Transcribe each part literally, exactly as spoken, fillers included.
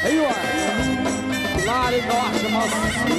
ايوه الله عليك يا وحش مصر.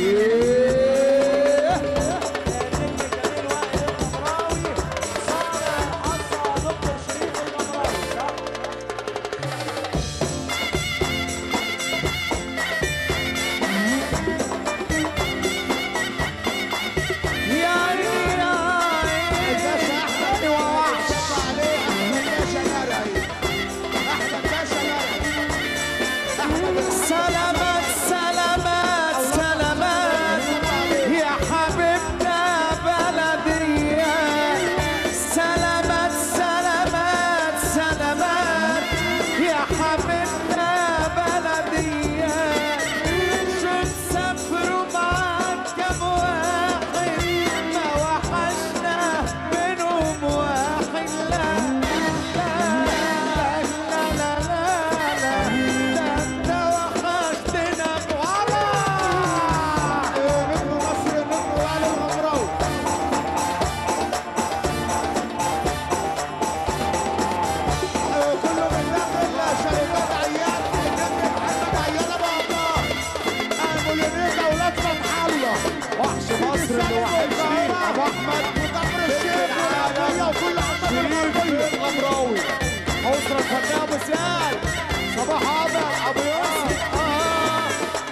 صباح عبر ابو يوسف. آه.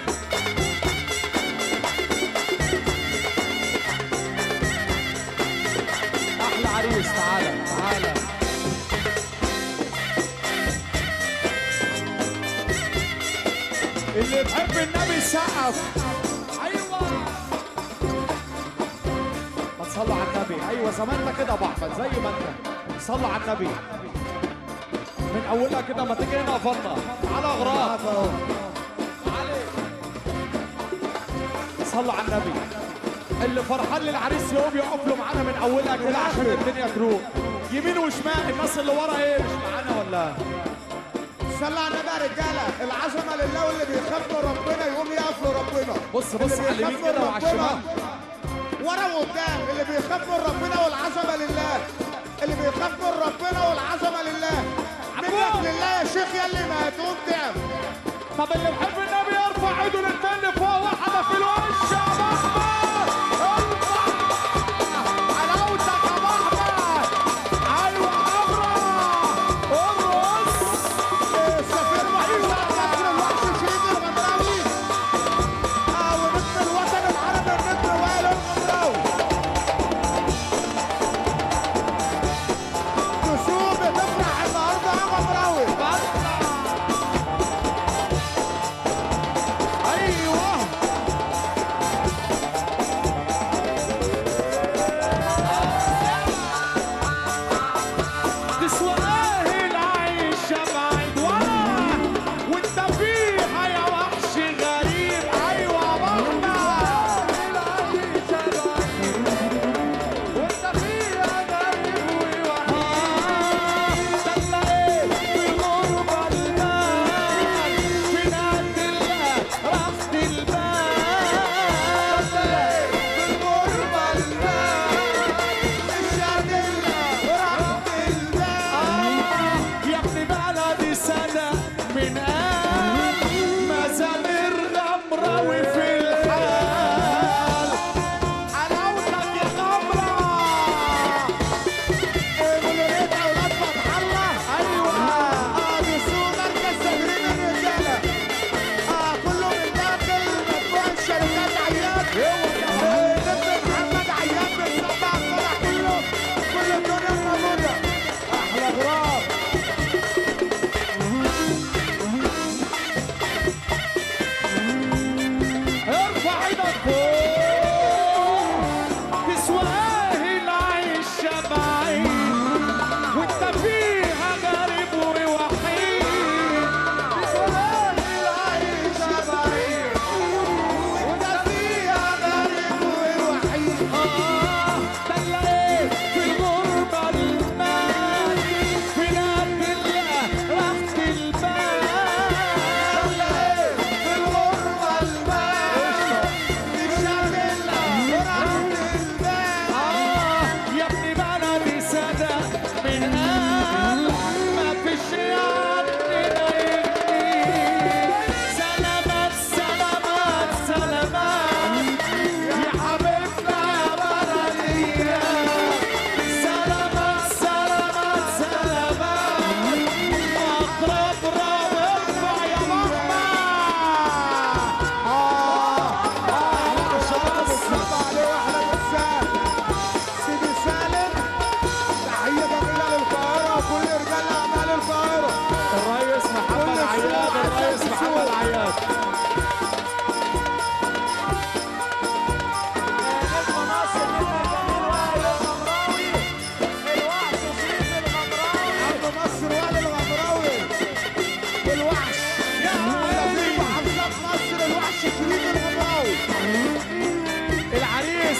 احلى عريس. تعالى تعالى اللي بحب النبي سقف. ايوه ما تصلوا على النبي. ايوه زماننا كده يا ابو احمد زي ما انت. صلوا على النبي من اولها كده. ما تيجي هنا فضه على اغراض. صلوا على النبي. اللي فرحان للعريس يقوم يقف له معانا من اولها كده عشان الدنيا تروح يمين وشمال. الناس اللي ورا ايه مش معانا ولا؟ صلوا على النبي يا رجاله. العظمه لله واللي بيخاف من ربنا يقوم يقف له ربنا. بص بص على اليمين كده وعلى الشمال ورا وقدام. اللي بيخاف من ربنا والعظمه لله. اللي بيخاف من ربنا والعظمه لله. منك لله يا شيخ يلي ما هتقوم تعب. طب اللي بحب النبي يرفع ايده للتاني فوق واحده في الوش يا ابو احمد. ارفع حلاوتك يا ابو احمد. ايوه عبره ارقص. السفير رئيس مصر الوحش شريف الغمراوي. اه ونجم الوطن العربي النجم وائل الغمراوي. تسوق بتفرح النهارده يا غمراوي.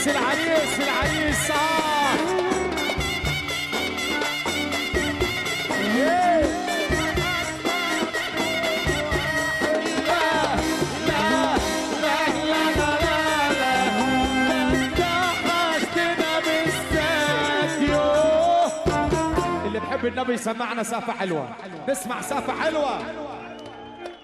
العريس العريس العريس اه اللي بحب النبي يسمعنا سافة حلوة، نسمع سافة حلوة.